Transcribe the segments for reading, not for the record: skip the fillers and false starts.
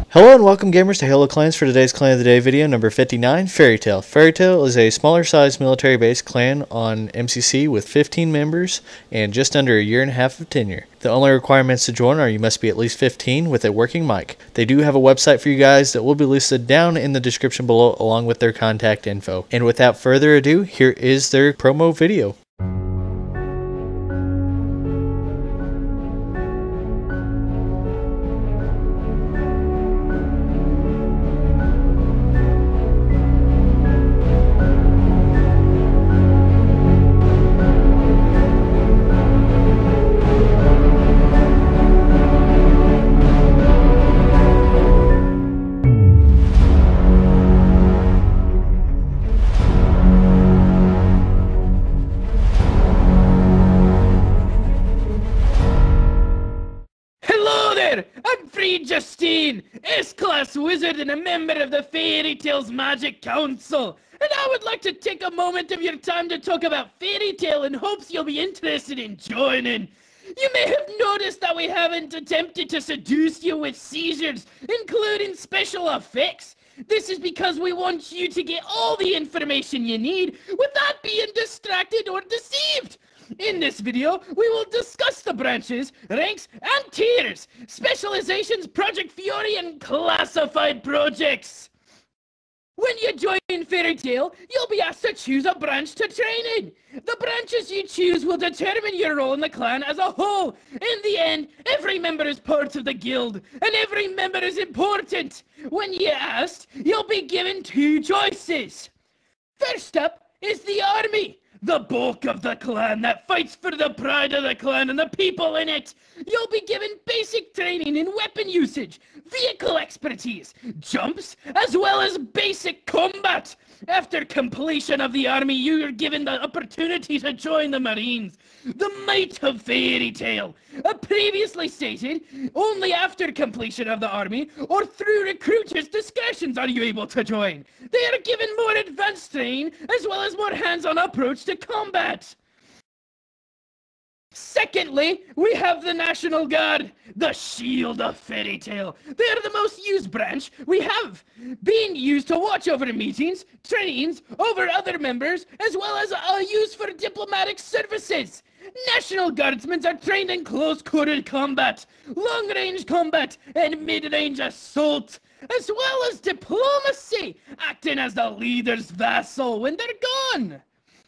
Hello and welcome gamers to Halo Clans for today's Clan of the Day video number 59, Fairy Tail. Fairy Tail is a smaller sized military based clan on MCC with 15 members and just under a year and a half of tenure. The only requirements to join are you must be at least 15 with a working mic. They do have a website for you guys that will be listed down in the description below along with their contact info. And without further ado, here is their promo video. I'm Free Justine, S-Class Wizard and a member of the Fairy Tales Magic Council, and I would like to take a moment of your time to talk about Fairy Tail in hopes you'll be interested in joining. You may have noticed that we haven't attempted to seduce you with seizures, including special effects. This is because we want you to get all the information you need without being distracted or deceived. In this video, we will discuss the branches, ranks, and tiers, specializations, Project Fury, and classified projects. When you join Fairy Tail, you'll be asked to choose a branch to train in. The branches you choose will determine your role in the clan as a whole. In the end, every member is part of the guild, and every member is important. When you're asked, you'll be given two choices. First up is the army. The bulk of the clan that fights for the pride of the clan and the people in it. You'll be given basic training in weapon usage, vehicle expertise, jumps, as well as basic combat. After completion of the army, you are given the opportunity to join the Marines, the might of Fairy Tail. Previously stated, only after completion of the army or through recruiters' discretions are you able to join. They are given more advanced training as well as more hands-on approach to combat. Secondly, we have the National Guard, the shield of Fairy Tail. They are the most used branch we have, being used to watch over meetings, trainings, over other members, as well as used for diplomatic services. National Guardsmen are trained in close-quarter combat, long-range combat, and mid-range assault, as well as diplomacy, acting as the leader's vassal when they're gone.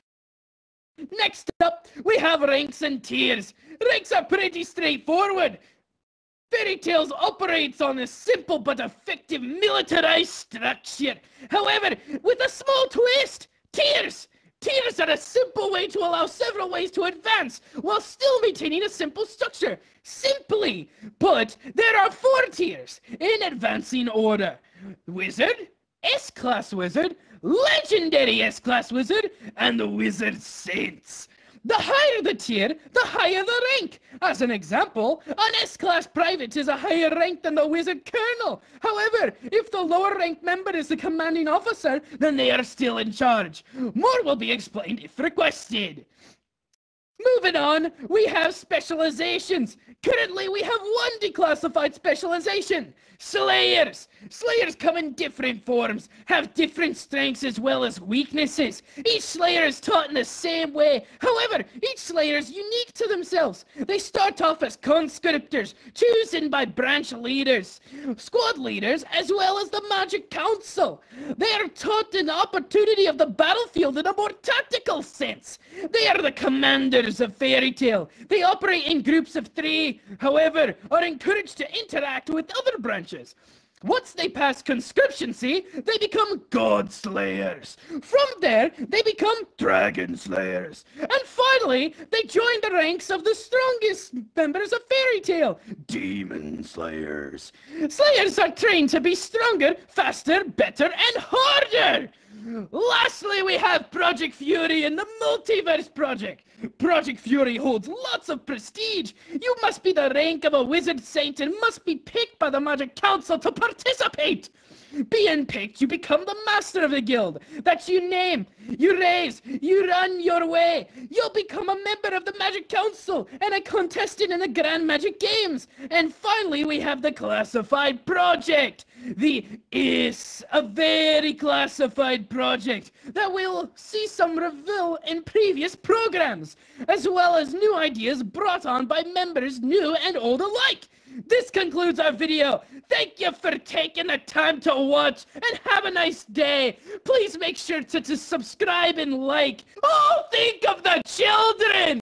Next up, we have ranks and tiers. Ranks are pretty straightforward. Fairy Tails operates on a simple but effective militarized structure. However, with a small twist, tiers. Tiers are a simple way to allow several ways to advance while still maintaining a simple structure. Simply put, there are 4 tiers in advancing order. Wizard, S-Class Wizard, Legendary S-Class Wizard, and the Wizard Saints. The higher the tier, the higher the rank. As an example, an S-Class Private is a higher rank than the Wizard Colonel. However, if the lower ranked member is the commanding officer, then they are still in charge. More will be explained if requested. Moving on, we have specializations. Currently, we have 1 declassified specialization, Slayers. Slayers come in different forms, have different strengths as well as weaknesses. Each Slayer is taught in the same way. However, each Slayer is unique to themselves. They start off as conscriptors, chosen by branch leaders, squad leaders, as well as the Magic Council. They are taught an opportunity of the battlefield in a more tactical sense. They are the commanders of Fairy Tail. They operate in groups of 3, however, are encouraged to interact with other branches. Once they pass conscriptioncy, they become God Slayers. From there, they become Dragon Slayers. And finally, they join the ranks of the strongest members of Fairy Tail, Demon Slayers. Slayers are trained to be stronger, faster, better, and harder. Lastly, we have Project Fury and the Multiverse Project. Project Fury holds lots of prestige. You must be the rank of a Wizard Saint and must be picked by the Magic Council to participate. Being picked, you become the master of the guild. That you name, you raise, you run your way. You'll become a member of the Magic Council and a contestant in the Grand Magic Games. And finally, we have the classified project. The is a very classified project that will see some reveal in previous programs, as well as new ideas brought on by members new and old alike. This concludes our video. Thank you for taking the time to watch, and have a nice day. Please make sure to subscribe and like. Oh, think of the children!